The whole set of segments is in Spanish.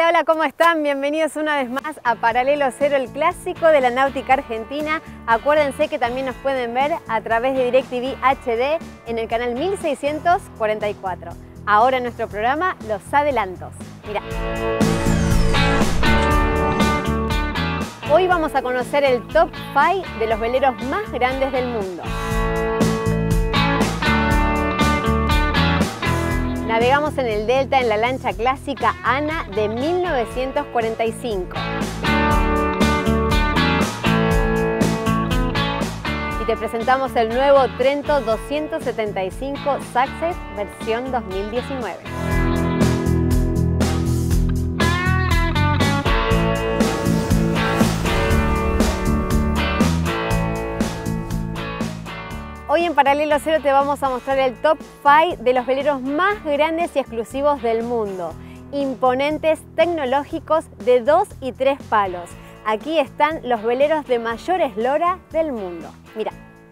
Hola, hola, ¿cómo están? Bienvenidos una vez más a Paralelo Cero, el clásico de la náutica argentina. Acuérdense que también nos pueden ver a través de DirecTV HD en el canal 1644. Ahora en nuestro programa, los adelantos. Mirá. Hoy vamos a conocer el top 5 de los veleros más grandes del mundo. Navegamos en el Delta en la lancha clásica Ana de 1945. Y te presentamos el nuevo Trento 275 Success versión 2019. Hoy en Paralelo Cero te vamos a mostrar el top 5 de los veleros más grandes y exclusivos del mundo. Imponentes, tecnológicos, de 2 y 3 palos. Aquí están los veleros de mayor eslora del mundo. Mira.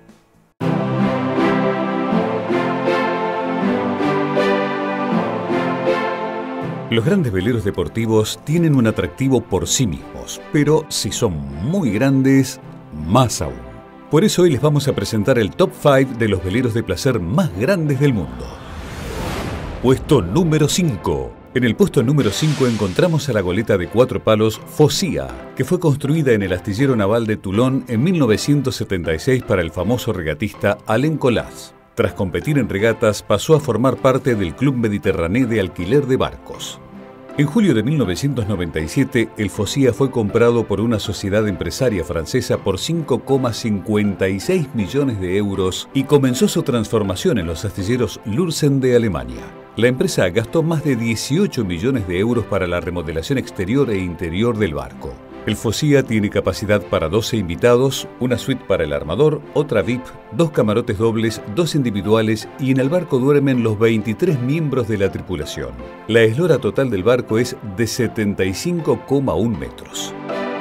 Los grandes veleros deportivos tienen un atractivo por sí mismos, pero si son muy grandes, más aún. Por eso hoy les vamos a presentar el top 5 de los veleros de placer más grandes del mundo. Puesto número 5. En el puesto número 5 encontramos a la goleta de 4 palos Focia, que fue construida en el astillero naval de Toulon en 1976 para el famoso regatista Alain Colas. Tras competir en regatas, pasó a formar parte del Club Mediterráneo de alquiler de barcos. En julio de 1997, el Focia fue comprado por una sociedad empresaria francesa por 5,56 millones de euros y comenzó su transformación en los astilleros Lürssen de Alemania. La empresa gastó más de 18 millones de euros para la remodelación exterior e interior del barco. El Focia tiene capacidad para 12 invitados, una suite para el armador, otra VIP, 2 camarotes dobles, 2 individuales y en el barco duermen los 23 miembros de la tripulación. La eslora total del barco es de 75,1 metros.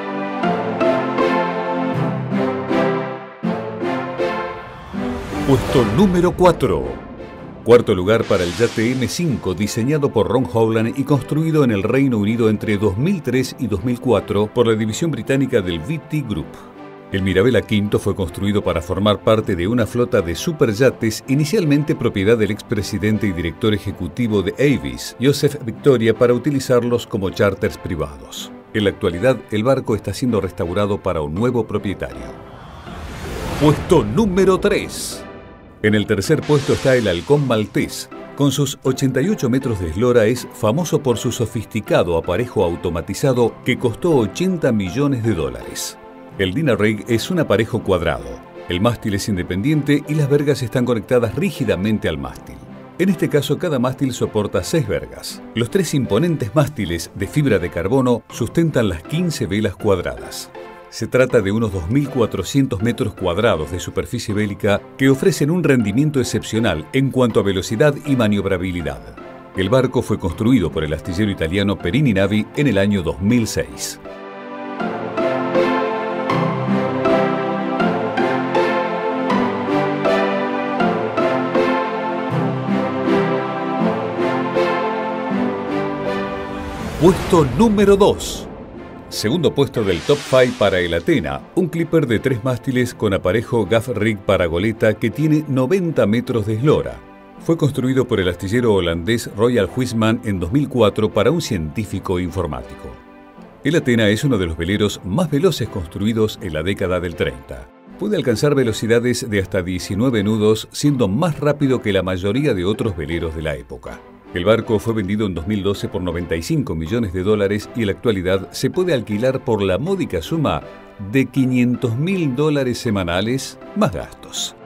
Puesto número 4. Cuarto lugar para el yate M5, diseñado por Ron Howland y construido en el Reino Unido entre 2003 y 2004 por la división británica del VT Group. El Mirabella V fue construido para formar parte de una flota de superyates inicialmente propiedad del expresidente y director ejecutivo de Avis, Joseph Victoria, para utilizarlos como charters privados. En la actualidad, el barco está siendo restaurado para un nuevo propietario. Puesto número 3. En el tercer puesto está el Halcón Maltés. Con sus 88 metros de eslora es famoso por su sofisticado aparejo automatizado que costó 80 millones de dólares. El Dyna-Rig es un aparejo cuadrado. El mástil es independiente y las vergas están conectadas rígidamente al mástil. En este caso, cada mástil soporta 6 vergas. Los 3 imponentes mástiles de fibra de carbono sustentan las 15 velas cuadradas. Se trata de unos 2.400 metros cuadrados de superficie bélica que ofrecen un rendimiento excepcional en cuanto a velocidad y maniobrabilidad. El barco fue construido por el astillero italiano Perini Navi en el año 2006. Puesto número 2. Segundo puesto del top 5 para el Athena, un clipper de 3 mástiles con aparejo gaff rig para goleta que tiene 90 metros de eslora. Fue construido por el astillero holandés Royal Huisman en 2004 para un científico informático. El Athena es uno de los veleros más veloces construidos en la década del 30. Puede alcanzar velocidades de hasta 19 nudos, siendo más rápido que la mayoría de otros veleros de la época. El barco fue vendido en 2012 por 95 millones de dólares y en la actualidad se puede alquilar por la módica suma de $500.000 semanales más gastos.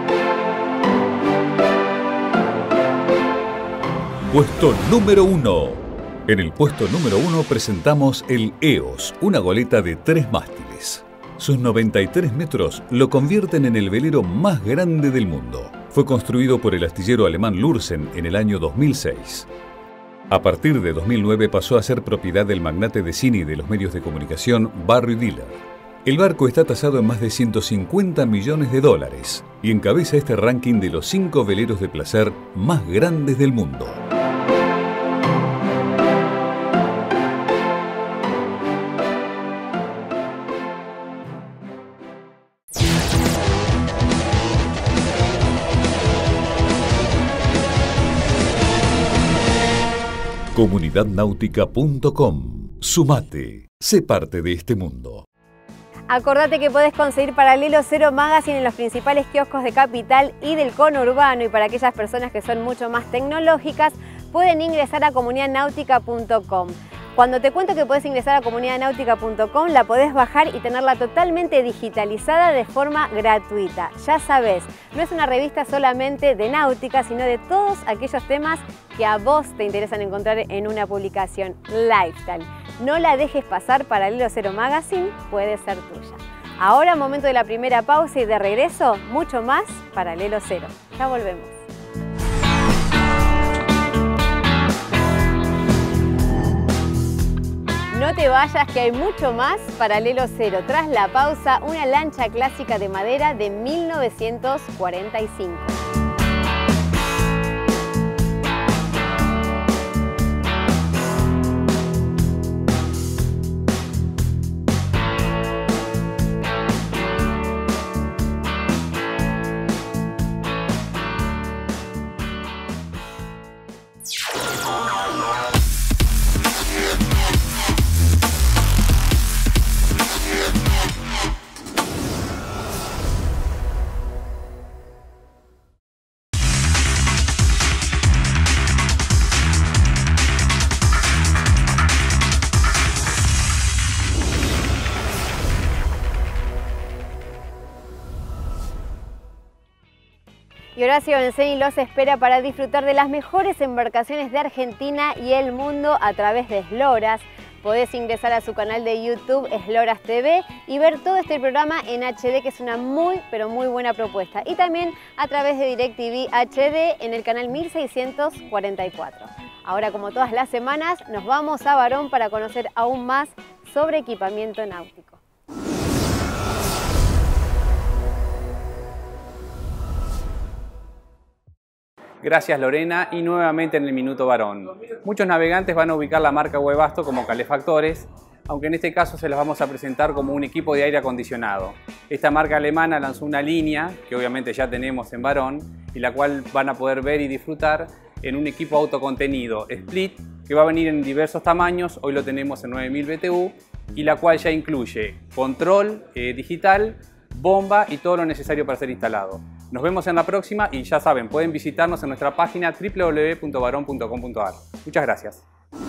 Puesto número 1. En el puesto número 1 presentamos el EOS, una goleta de 3 mástiles. Sus 93 metros lo convierten en el velero más grande del mundo. Fue construido por el astillero alemán Lürssen en el año 2006. A partir de 2009 pasó a ser propiedad del magnate de cine y de los medios de comunicación Barry Diller. El barco está tasado en más de 150 millones de dólares y encabeza este ranking de los 5 veleros de placer más grandes del mundo. Comunidadnáutica.com. Sumate, sé parte de este mundo. Acordate que podés conseguir Paralelo Cero Magazine en los principales kioscos de Capital y del conurbano, y para aquellas personas que son mucho más tecnológicas pueden ingresar a comunidadnáutica.com. Cuando te cuento que podés ingresar a comunidadnáutica.com, la podés bajar y tenerla totalmente digitalizada de forma gratuita. Ya sabés, no es una revista solamente de náutica, sino de todos aquellos temas que a vos te interesan encontrar en una publicación lifestyle. No la dejes pasar, Paralelo Cero Magazine puede ser tuya. Ahora, momento de la primera pausa, y de regreso, mucho más Paralelo Cero. Ya volvemos. No te vayas, que hay mucho más Paralelo Cero. Tras la pausa, una lancha clásica de madera de 1945. Y Horacio Benzeni los espera para disfrutar de las mejores embarcaciones de Argentina y el mundo a través de Sloras. Podés ingresar a su canal de YouTube, Sloras TV, y ver todo este programa en HD, que es una muy, pero muy buena propuesta. Y también a través de DirecTV HD en el canal 1644. Ahora, como todas las semanas, nos vamos a Barón para conocer aún más sobre equipamiento náutico. Gracias, Lorena, y nuevamente en el Minuto Barón. Muchos navegantes van a ubicar la marca Webasto como calefactores, aunque en este caso se los vamos a presentar como un equipo de aire acondicionado. Esta marca alemana lanzó una línea, que obviamente ya tenemos en Barón, y la cual van a poder ver y disfrutar en un equipo autocontenido Split, que va a venir en diversos tamaños. Hoy lo tenemos en 9000 BTU, y la cual ya incluye control digital, bomba y todo lo necesario para ser instalado. Nos vemos en la próxima, y ya saben, pueden visitarnos en nuestra página www.baron.com.ar. Muchas gracias.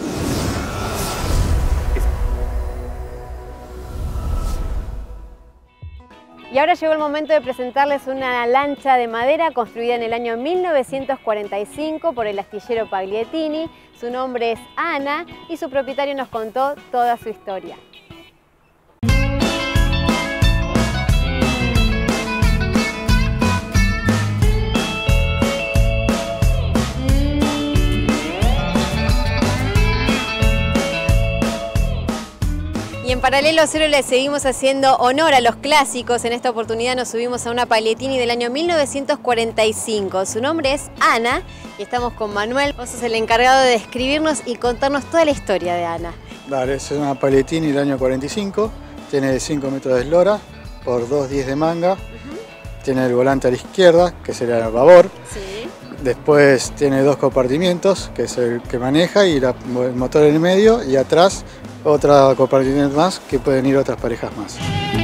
Y ahora llegó el momento de presentarles una lancha de madera construida en el año 1945 por el astillero Pagliettini. Su nombre es Ana y su propietario nos contó toda su historia. En Paralelo Cero le seguimos haciendo honor a los clásicos. En esta oportunidad nos subimos a una Pagliettini del año 1945. Su nombre es Ana y estamos con Manuel. Vos sos el encargado de describirnos y contarnos toda la historia de Ana. Vale, es una Pagliettini del año 45. Tiene 5 metros de eslora por 2,10 de manga. Tiene el volante a la izquierda, que sería el babor. Sí. Después tiene 2 compartimientos, que es el que maneja, y el motor en el medio, y atrás otra compartimiento más, que pueden ir otras parejas más.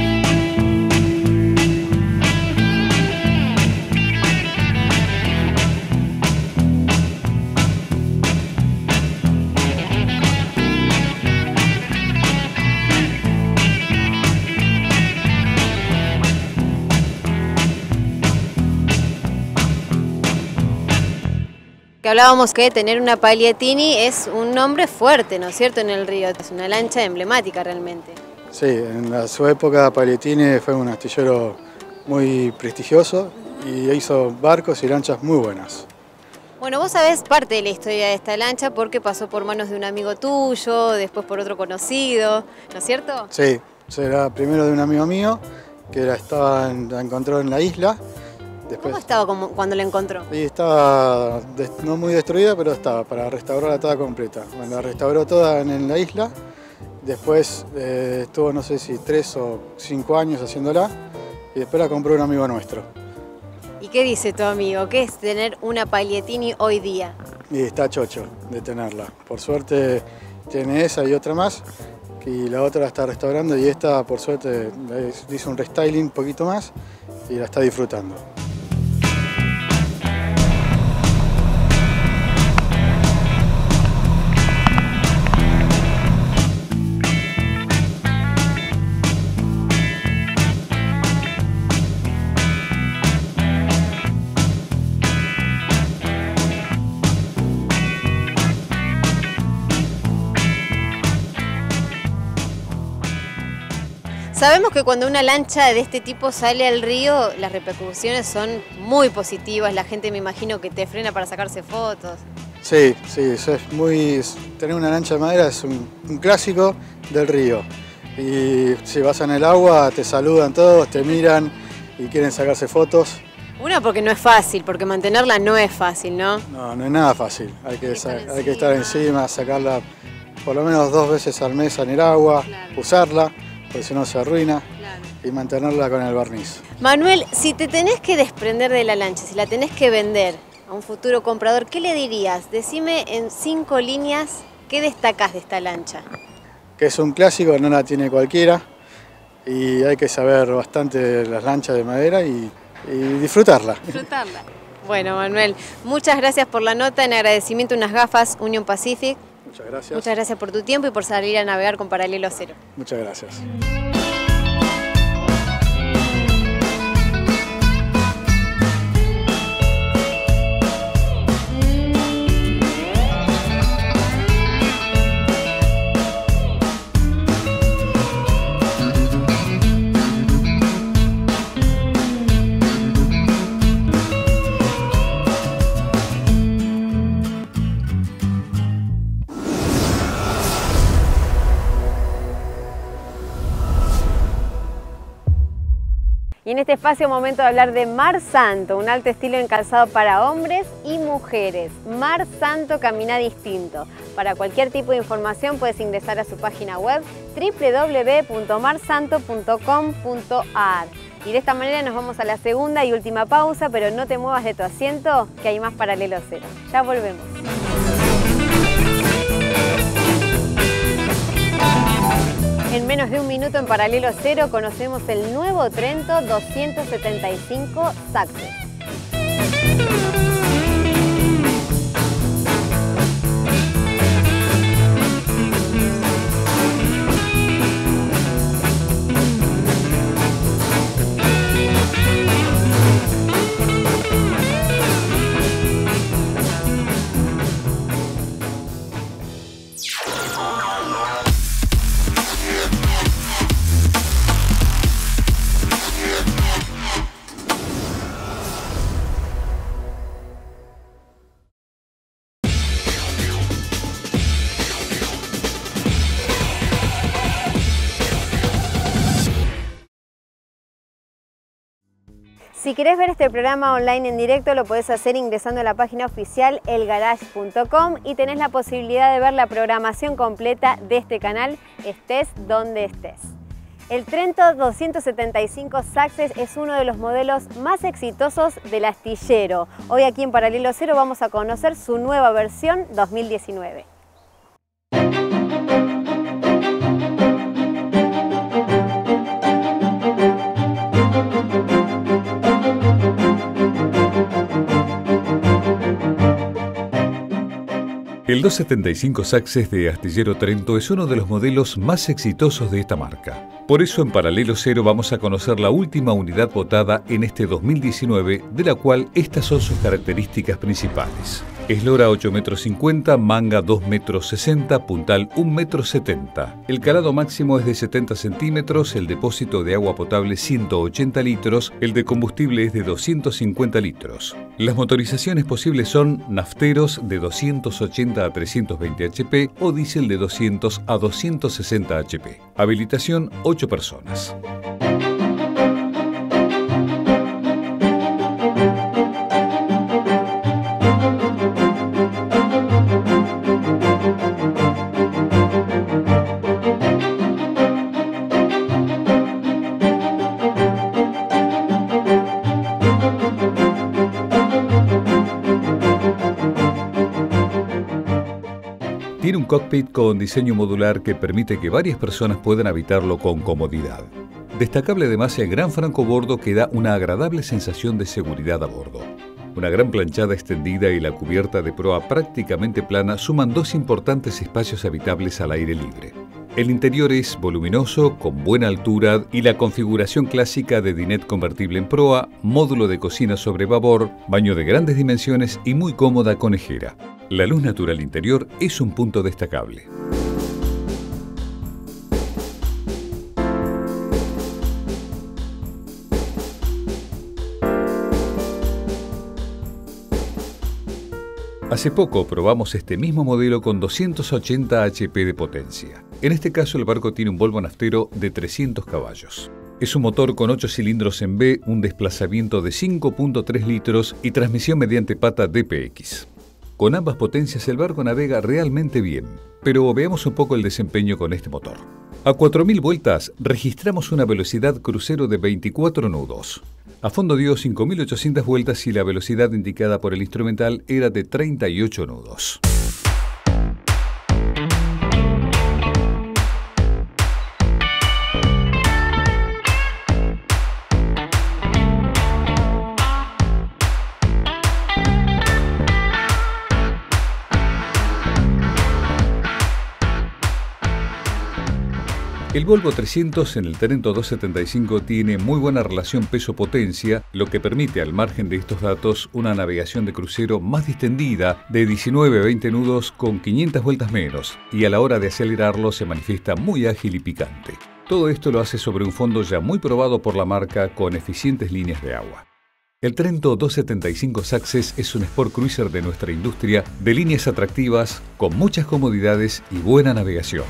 Que hablábamos que tener una Pagliettini es un nombre fuerte, ¿no es cierto?, en el río. Es una lancha emblemática realmente. Sí, en su época Pagliettini fue un astillero muy prestigioso y hizo barcos y lanchas muy buenas. Bueno, vos sabés parte de la historia de esta lancha porque pasó por manos de un amigo tuyo, después por otro conocido, ¿no es cierto? Sí, será primero de un amigo mío que la encontró en la isla. Después, ¿cómo estaba cuando la encontró? Y estaba no muy destruida, pero estaba para restaurarla toda completa. Bueno, la restauró toda en la isla. Después estuvo, no sé si 3 o 5 años haciéndola, y después la compró un amigo nuestro. ¿Y qué dice tu amigo? ¿Qué es tener una Pagliettini hoy día? y está chocho de tenerla. Por suerte tiene esa y otra más, y la otra la está restaurando, y esta por suerte le hizo un restyling un poquito más y la está disfrutando. Sabemos que cuando una lancha de este tipo sale al río, las repercusiones son muy positivas. La gente, me imagino, que te frena para sacarse fotos. Sí, eso es muy... Tener una lancha de madera es un clásico del río. Y si vas en el agua, te saludan todos, te miran y quieren sacarse fotos. Una, porque no es fácil, porque mantenerla no es fácil, ¿no? No es nada fácil. Hay que estar encima, sacarla por lo menos 2 veces al mes en el agua, claro. Usarla, porque si no se arruina, claro. Y mantenerla con el barniz. Manuel, si te tenés que desprender de la lancha, si la tenés que vender a un futuro comprador, ¿qué le dirías? Decime en 5 líneas, ¿qué destacás de esta lancha? Que es un clásico, no la tiene cualquiera, y hay que saber bastante de las lanchas de madera y disfrutarla. Disfrutarla. Bueno, Manuel, muchas gracias por la nota, en agradecimiento unas gafas Union Pacific. Muchas gracias. Muchas gracias por tu tiempo y por salir a navegar con Paralelo Cero. Muchas gracias. Y en este espacio momento de hablar de Mar Santo, un alto estilo en calzado para hombres y mujeres. Mar Santo camina distinto. Para cualquier tipo de información puedes ingresar a su página web www.marsanto.com.ar. Y de esta manera nos vamos a la segunda y última pausa, pero no te muevas de tu asiento, que hay más Paralelo Cero. Ya volvemos. En menos de un minuto en Paralelo Cero conocemos el nuevo Trento 275 Success. Si querés ver este programa online en directo, lo podés hacer ingresando a la página oficial elgarage.com y tenés la posibilidad de ver la programación completa de este canal, estés donde estés. El Trento 275 Success es uno de los modelos más exitosos del astillero. Hoy aquí en Paralelo Cero vamos a conocer su nueva versión 2019. El 275 Success de Astillero Trento es uno de los modelos más exitosos de esta marca. Por eso en Paralelo Cero vamos a conocer la última unidad votada en este 2019, de la cual estas son sus características principales. Eslora 8,50 m, manga 2,60 m, puntal 1,70 m. El calado máximo es de 70 centímetros, el depósito de agua potable 180 litros, el de combustible es de 250 litros. Las motorizaciones posibles son nafteros de 280 a 320 HP o diésel de 200 a 260 HP. Habilitación 8 personas. Tiene un cockpit con diseño modular que permite que varias personas puedan habitarlo con comodidad. Destacable además el gran francobordo que da una agradable sensación de seguridad a bordo. Una gran planchada extendida y la cubierta de proa prácticamente plana suman dos importantes espacios habitables al aire libre. El interior es voluminoso, con buena altura y la configuración clásica de dinette convertible en proa, módulo de cocina sobre babor, baño de grandes dimensiones y muy cómoda conejera. La luz natural interior es un punto destacable. Hace poco probamos este mismo modelo con 280 HP de potencia. En este caso el barco tiene un Volvo naftero de 300 caballos. Es un motor con 8 cilindros en B, un desplazamiento de 5.3 litros y transmisión mediante pata DPX. Con ambas potencias el barco navega realmente bien, pero veamos un poco el desempeño con este motor. A 4.000 vueltas registramos una velocidad crucero de 24 nudos. A fondo dio 5.800 vueltas y la velocidad indicada por el instrumental era de 38 nudos. El Volvo 300 en el Trento 275 tiene muy buena relación peso-potencia, lo que permite al margen de estos datos una navegación de crucero más distendida de 19 a 20 nudos con 500 vueltas menos, y a la hora de acelerarlo se manifiesta muy ágil y picante. Todo esto lo hace sobre un fondo ya muy probado por la marca con eficientes líneas de agua. El Trento 275 Success es un sport cruiser de nuestra industria de líneas atractivas, con muchas comodidades y buena navegación.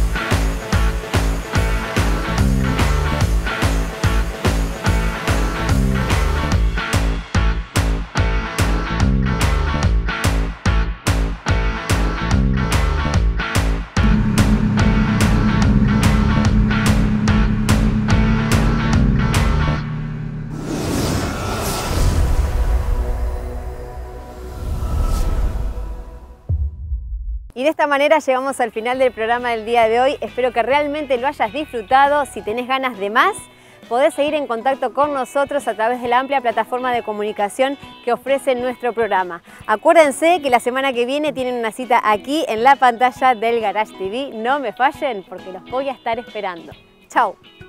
Y de esta manera llegamos al final del programa del día de hoy. Espero que realmente lo hayas disfrutado. Si tenés ganas de más, podés seguir en contacto con nosotros a través de la amplia plataforma de comunicación que ofrece nuestro programa. Acuérdense que la semana que viene tienen una cita aquí en la pantalla del Garage TV. No me fallen porque los voy a estar esperando. ¡Chao!